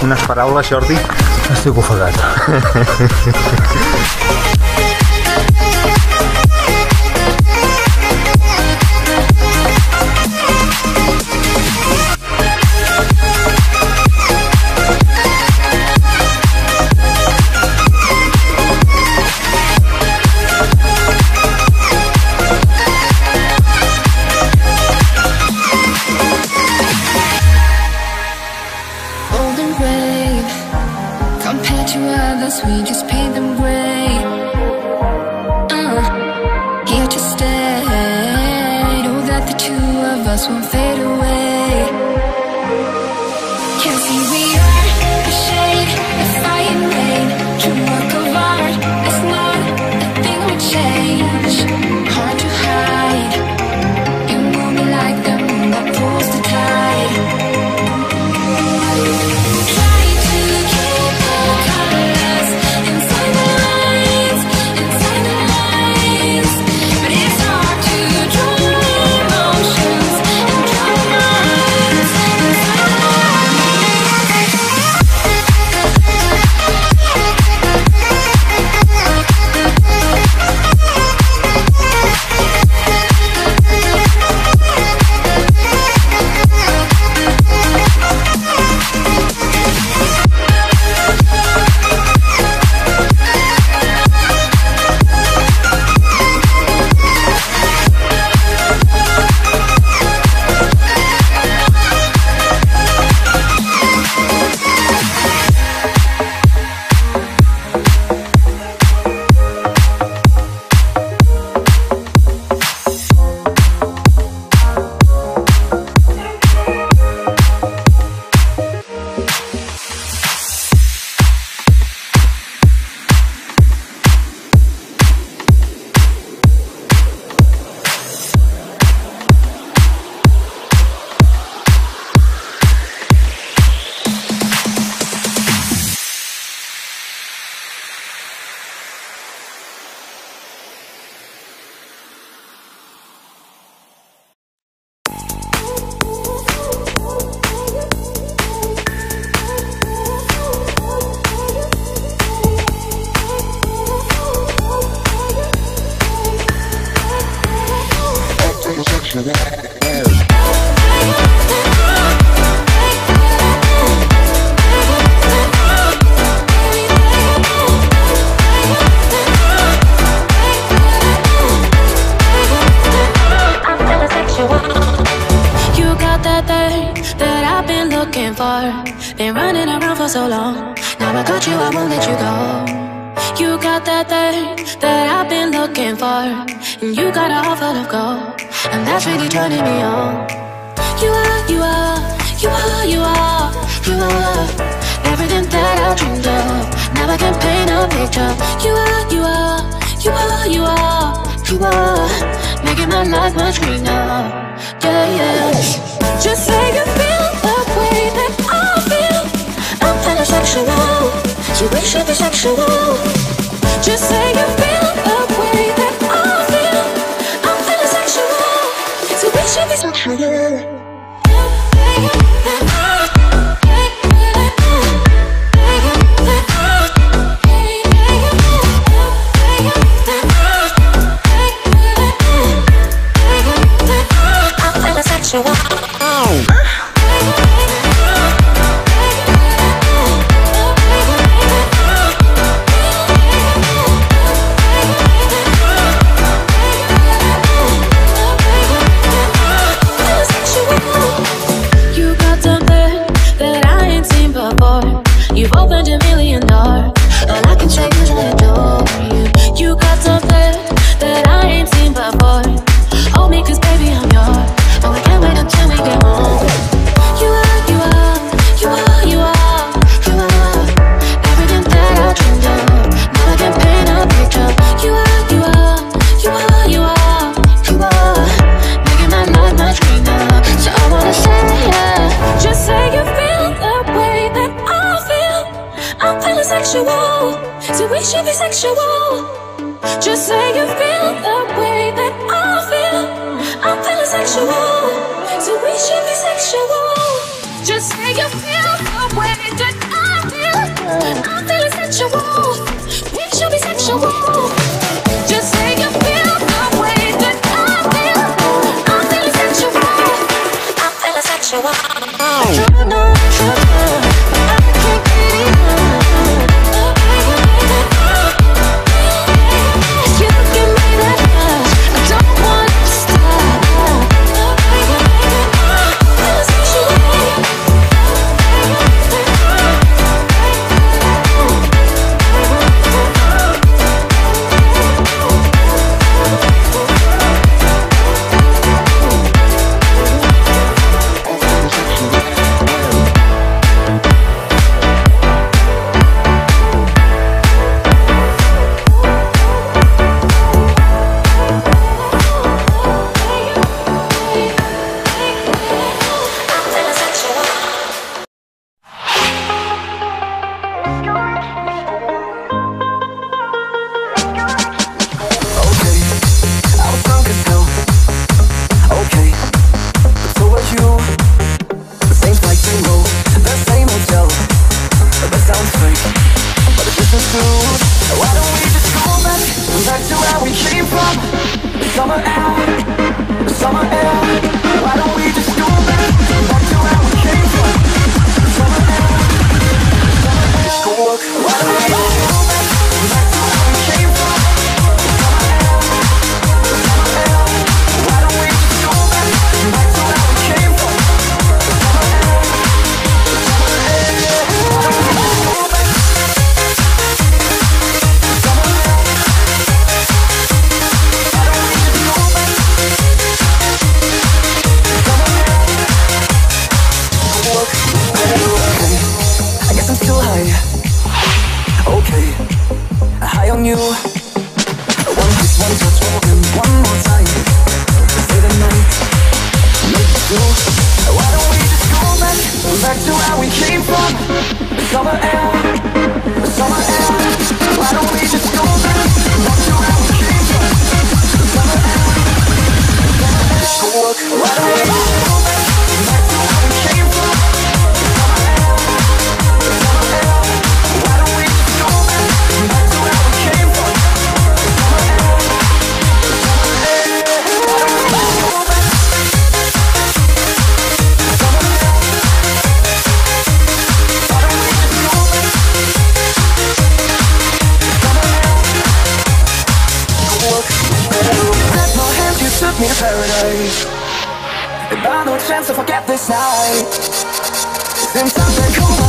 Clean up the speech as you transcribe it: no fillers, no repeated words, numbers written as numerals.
Unes paraules, Jordi? Estic ofegat. We just paid them great. Here to stay. Know that the two of us won't fade away. Can't see we are a shade, a fire and rain. True work of art, it's not a thing we change. Hard to hide. You move me like the moon that pulls the tide. Try to keep the colors inside the lines, but it's hard to draw emotions and draw lines inside the Been running around for so long. Now I got you, I won't let you go. You got that thing that I've been looking for, and you got a heart full of gold, and that's really turning me on. You are, you are, you are, you are, you are everything that I dreamed of. Now I can paint a picture. You are, you are, you are, you are, you are making my life much greener. Yeah, yeah. Just say you feel the way that I feel. I'm feeling sexual, so we should be sexual. Just say you feel the way that I feel. I'm feeling sexual, so we should be sexual. You've opened a million doors. All I can say is I adore you. You got something that I ain't seen before. Hold me, cause baby I'm yours. Oh, I can't wait until we get home. You are, you are, you are, you are, you are everything that I dreamed of. Now I can paint a picture. You are, you are, you are, you are, you are making my life much greener. So I wanna say, yeah, just say you feel the way that I feel. I'm feeling sexual, so we should be sexual. Just say you feel the way that I feel. I'm feeling sexual, so we should be sexual. Just say you feel the way that I I'm feeling sexual. We should be sexual. Just say you feel the way that I feel. I'm feeling sexual. I'm feeling sexual. You know you do. I can't get enough. You give me that rush. I don't want to stop. Feeling sexual. Me to paradise. If by no chance to forget this night, then something cool.